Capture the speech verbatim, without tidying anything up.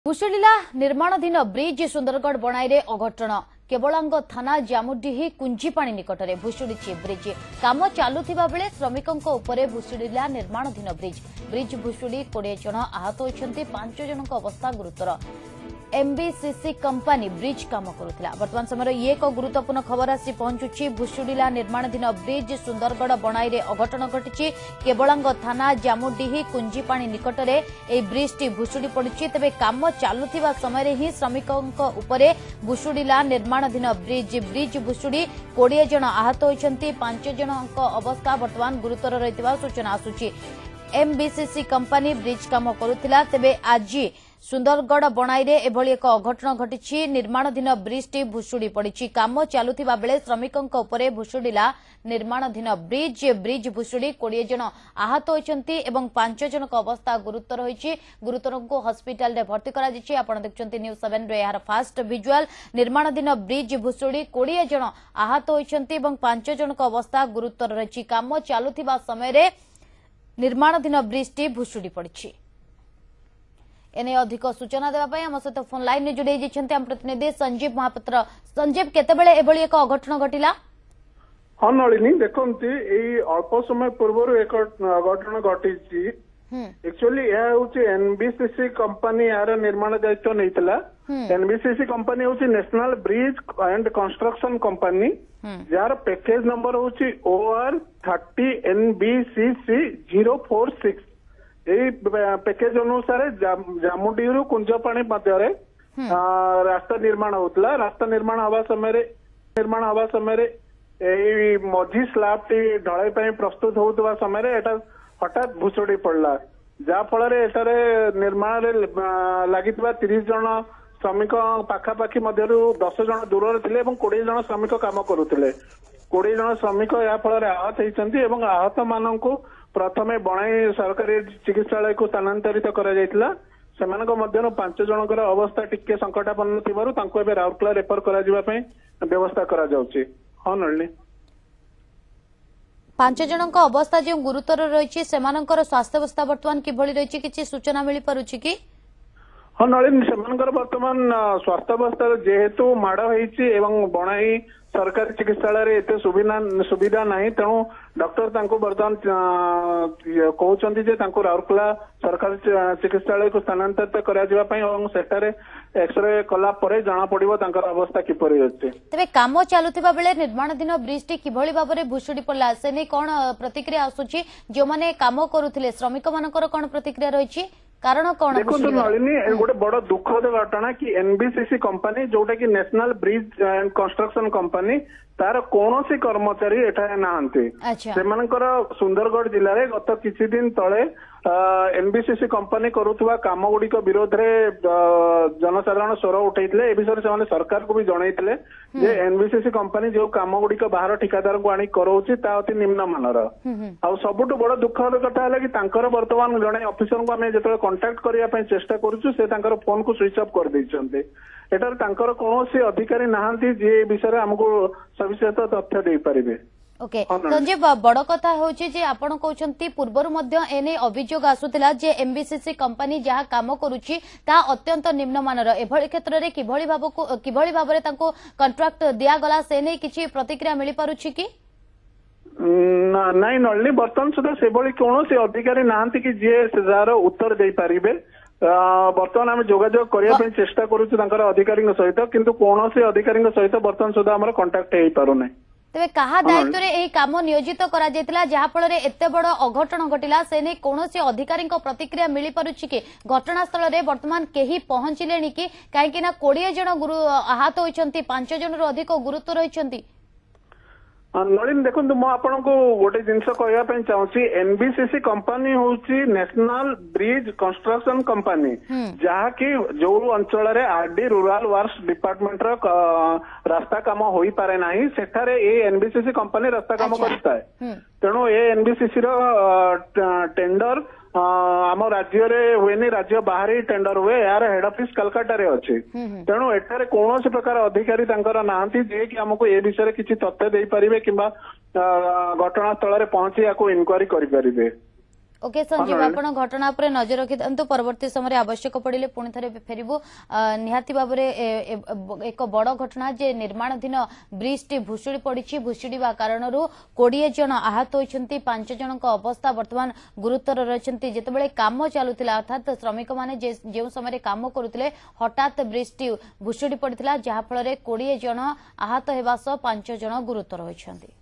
भुशुडिला निर्माणाधीन ब्रिज सुंदरगढ़ बनाई अघटन केवलांग थाना जामुडीही कुंजीपाणी निकट में भुशुड़ी ब्रिज काम चलुवा बेले श्रमिकों उपरे भुशुडिला निर्माणाधीन ब्रिज ब्रिज भुशुड़ी कोड़े जन आहत होती पांच जन अवस्था गुरुतर एमबीसीसी कंपनी ब्रिज काम करुला वर्तमान समय ये एक गुरुत्वपूर्ण खबर आसी पहुंचुची भुशुडिला निर्माणाधीन ब्रिज सुंदरगढ़ बनाई अघटन घटी केवलांग थाना जामुडीही कुंजीपाणी निकट में ब्रिज टी भुशुड़ी पड़ी तेज काम चलुवा समय ही श्रमिकों उपरे भुशुडिला निर्माणाधीन ब्रिज ब्रिज भुशुड़ी कोड़े जन आहत होती पांच जन अवस्था वर्तमान गुरुतर रही सूचना आसूची एमबीसीसी कंपनी ब्रिज काम करुला तेज आज सुंदरगढ़ बनाई एभली एक अघटन घटी निर्माणाधीन ब्रिज टी भुशुड़ी पड़ी काम चलुवा बेले श्रमिकों उपरे भुशुडिला निर्माणाधीन ब्रिज ब्रिज भुशुड़ी कोड़े जन आहत होती पांच जन अवस्था गुरुतर होती गुरुतर को हस्पिटाल रे भर्ती करा जायछि। आपण देखुछन्ति न्यूज सेवन रे यार फास्ट विजुअल निर्माणाधीन ब्रिज भुशुड़ी कोड़े जन आहत होती पांच जन अवस्था गुरुतर रही काम चलुवा समय निर्माणाधीन ब्रिज टी भुशुड़ी पड़ी। एने अधिक सूचना देवाई आम सहित फोन लाइन में जोड़े आम प्रतिनिधि संजीव महापात्र। संजीव केतेबेले एभली एक अघटन घटिला? हाँ नलिनी देखते अल्प समय पूर्व एक अघटन घटी एक्चुअली यह हूँ एनबीसीसी कंपनी यार निर्माण दायित्व नहीं एनबीसीसी कंपनी हूँ national bridge and construction company जार पैकेज नंबर हूँ OR thirty NBCC zero four six यही पैकेज अनुसार जामुडी कुंजपाणी मध्य रास्ता निर्माण होता रास्ता निर्माण हवा समय निर्माण हवा समय यही मझी स्लैब टी ढलाई प्रस्तुत होता समय एटा हठात भुशुड़ी पड़ला जहा फल निर्माण लगी तीस जन श्रमिक पाखापाखि मध्य दस जन दूर थे कोड़े जन श्रमिक काम करुले कोड़े जन श्रमिक या फल आहत होती आहत मान प्रथमे बनाई सरकारी चिकित्सालय को स्थानांतरित करा पांच जनकर अवस्था टिके संकटापन्न थिबारु तांको एबे राउरकेला रेफर करा जिबा पई व्यवस्था करा जाउची। हाँ नळनी पांच जनक अवस्था जो गुरुतर रही सेमानकर स्वास्थ्य अवस्था वर्तमान किभली रही किछि सूचना मिली पारुछि कि? हाँ नलिन सेमानकर वर्तमान स्वास्थ्य अवस्था जेहेतु माड़ होईछि एवं बनाई सरकारी चिकित्सालय एते सुविधा सुविधा नहीं तेणु डॉक्टर तांको वर्तमान कहउछन्ति जे तांको राउरकेला सरकारी चिकित्सालय को स्थानांतरित करा जिबा पई एवं सेटारे एक्सरे कला परे जाना पड़िबो तांकर अवस्था किपरि अछि। तबे काम चालुथिबा बेले निर्माणाधीन ब्रिज टी किभली भाबरे भुशुडी पड़ला से नै कोन प्रतिक्रिया आसुछि जो माने काम करूथिले श्रमिक मानकर कोन प्रतिक्रिया रहिछि कारण कौन? देखो नलिनी गोटे बड़ दुखद घटना कि एनबीसीसी कंपनी जोटा कि national bridge and construction company तार कौन सी कर्मचारी एठारे नाहांती सेमानकर सुंदरगढ़ जिले में गत किछि दिन तले एनबीसीसी कंपनी करुवा काम गुड़िक विरोध में जनसाधारण स्वर उठे ए विषय से सरकार को भी जनईले जे एनबीसीसी कंपनी जो काम गुड़िक बाहर ठिकादार को आनी कराउछि ता अति निम्न मानर आ सबुठ बड़ दुखद कथा है कि तांकर वर्तमान जड़े ऑफिसर को आमे जेतले कांटेक्ट करिया पई चेष्टा करूछु से तांकर फोन को स्विच ऑफ कर दैछन्ते एटार तांकर कोनोसी अधिकारी नाहांती जे विषय हमको सविशेष तथ्य दे पारिबे। ओके संजीव बड़ कथा होची जे आपण कहउछन्ती पूर्वरु मध्य एने अभियोग आसुतिला जे एमबीसीसी कंपनी जहा काम करूची ता अत्यंत निम्न मानर एभଳି क्षेत्र रे किभଳି भाबको किभଳି भाबरे तांको कॉन्ट्रैक्ट दिया गला से नै किछि प्रतिक्रिया मिली पारुची कि? नाई नळनी बर्तमान सुधा सेभଳି कोनोसी अधिकारी नाहांती कि जे जार उत्तर दे पारिबे बर्तमान आम जोगाजोग करने चेष्टा करुछु तांकर अधिकारी सहित किंतु कौनसी अधिकारी सहित बर्तमान सुधा आमर कांटेक्ट हो पारुना। तेरे कहा दायित्व रे एही काम नियोजित करा जायतिला जहा फल रे एते बड़ अघटन घटिला से नै कोनोसी अधिकारी प्रतिक्रिया मिली पारुछि कि घटनास्थल रे वर्तमान केही पहुंचिलेनी कि काहेकि ना बीस जन गुरु आहत होइछन्ती पांच जन रो अधिक गुरुतर रहिछन्ती? नलिन देखो मु आपन को गोटे जिनस कहवाई चाहूँगी एनबीसीसी कंपनी हूँ नेशनल ब्रिज कंस्ट्रक्शन कंपनी जहाँकि जो अंचल आरडी रूराल वर्क्स डिपार्टमेंट रास्ता काम हो पारे ना सेठारे ये एनबीसीसी कंपनी रास्ता काम करता है तेणु ये एनबीसीसी टेंडर आम राज्य रे हुए राज्य बाहर ही टेंडर हुए यार हेड ऑफिस कलकाता रे अच्छे तेणु एठारे कौन प्रकार अधिकारी तांकर नाहांती जे कि हमको ए विषय किसी तथ्य दे पारिबे किंबा घटनास्थल रे पहुंची याको इनक्वारी करि पारिबे। ओके संजीव आपण घटना पर नजर रखि तो परवर्ती समय आवश्यक पड़े पुणी थे फेरबू निहाती भाव एक बड़ घटना जे निर्माणाधीन ब्रिज टी भुशुड़ी पड़ी भुशुड़ा कारण कोड़े जन आहत होती पांच जन अवस्था बर्तमान गुरुतर रही जितेबाला कम चलुला अर्थात श्रमिक मैंने जो समय कम करुले हठात ब्रिज टी भुशुड़ी पड़ा जहाँफल कोड़े जन आहत होगा सह पांच जन गुरुतर होती।